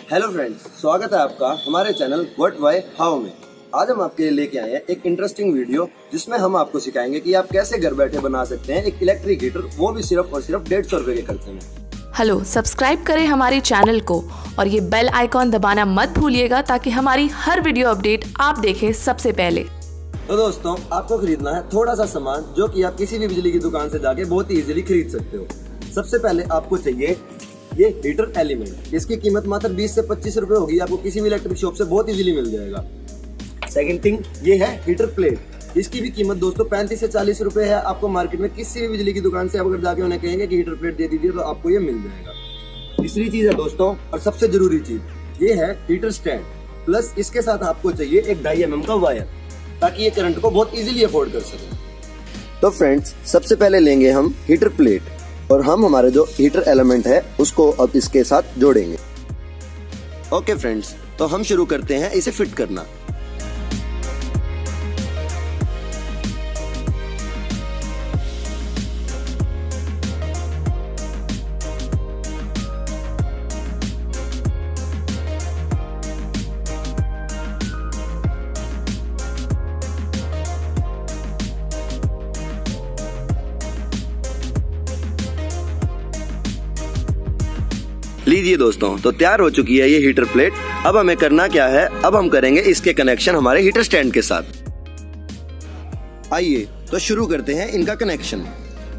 Hello friends, स्वागत है आपका हमारे चैनल WhatWhyHow में। आज हम आपके लिए लेके आए हैं एक इंटरेस्टिंग वीडियो जिसमें हम आपको सिखाएंगे कि आप कैसे घर बैठे बना सकते हैं एक इलेक्ट्रिक हीटर, वो भी सिर्फ और सिर्फ 150 रुपए के खर्चे में। हेलो, सब्सक्राइब करें हमारे चैनल को और ये बेल आइकॉन दबाना मत भूलिएगा ताकि हमारी हर वीडियो अपडेट आप देखें सबसे पहले। तो दोस्तों, आपको खरीदना है थोड़ा सा सामान जो कि आप किसी भी बिजली की दुकान से जाके बहुत ही इजीली खरीद सकते हो। सबसे पहले आपको चाहिए ये हीटर एलिमेंट। इसकी कीमत मात्र 20 से 25 रुपए होगी, आपको किसी भी इलेक्ट्रिक शॉप से बहुत इजीली मिल जाएगा। सेकंड थिंग ये है हीटर प्लेट। इसकी भी कीमत दोस्तों 35 से 40 रुपए है। आपको मार्केट में किसी भी बिजली की दुकान से अगर जाके उन्हें कहेंगे कि हीटर प्लेट दे दीजिए तो आपको ये मिल जाएगा। तीसरी चीज है दोस्तों, और सबसे जरूरी चीज, ये है हीटर स्टैंड। प्लस इसके साथ आपको चाहिए एक 2.5 mm का वायर, ताकि ये करंट को बहुत इजीली अफोर्ड कर सके। तो फ्रेंड्स, सबसे पहले लेंगे हम हीटर प्लेट और हम हमारे जो हीटर एलिमेंट है उसको अब इसके साथ जोड़ेंगे। ओके फ्रेंड्स, तो हम शुरू करते हैं इसे फिट करना। लीजिए दोस्तों, तो तैयार हो चुकी है ये हीटर प्लेट। अब हमें करना क्या है, अब हम करेंगे इसके कनेक्शन हमारे हीटर स्टैंड के साथ। आइए तो शुरू करते हैं इनका कनेक्शन।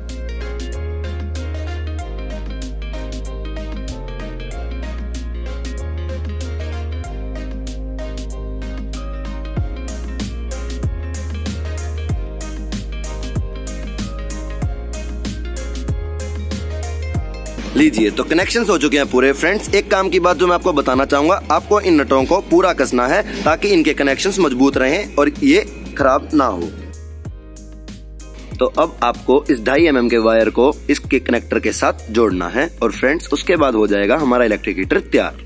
लीजिए, तो कनेक्शंस हो चुके हैं पूरे। फ्रेंड्स, एक काम की बात जो मैं आपको बताना चाहूंगा, आपको इन नटों को पूरा कसना है ताकि इनके कनेक्शंस मजबूत रहें और ये खराब ना हो। तो अब आपको इस 2.5 mm के वायर को इसके कनेक्टर के साथ जोड़ना है और फ्रेंड्स उसके बाद हो जाएगा हमारा इलेक्ट्रिक हीटर तैयार।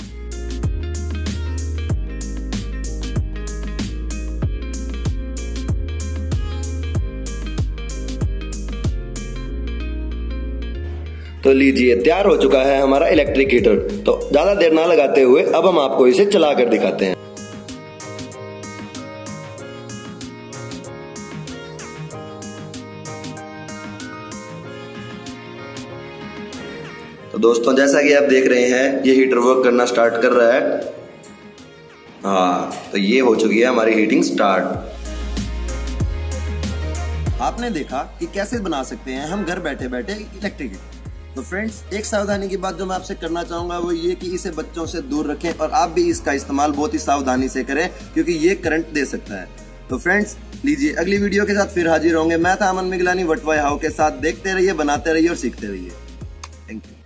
तो लीजिए, तैयार हो चुका है हमारा इलेक्ट्रिक हीटर। तो ज्यादा देर ना लगाते हुए अब हम आपको इसे चला कर दिखाते हैं। तो दोस्तों, जैसा कि आप देख रहे हैं ये हीटर वर्क करना स्टार्ट कर रहा है। हाँ, तो ये हो चुकी है हमारी हीटिंग स्टार्ट। आपने देखा कि कैसे बना सकते हैं हम घर बैठे बैठे इलेक्ट्रिक हीटर। तो फ्रेंड्स, एक सावधानी की बात जो मैं आपसे करना चाहूंगा वो ये कि इसे बच्चों से दूर रखें और आप भी इसका इस्तेमाल बहुत ही सावधानी से करें, क्योंकि ये करंट दे सकता है। तो फ्रेंड्स, लीजिए, अगली वीडियो के साथ फिर हाजिर होंगे। मैं था अमन मिगलानी WhatWhyHow के साथ। देखते रहिए, बनाते रहिए और सीखते रहिए। Thank you.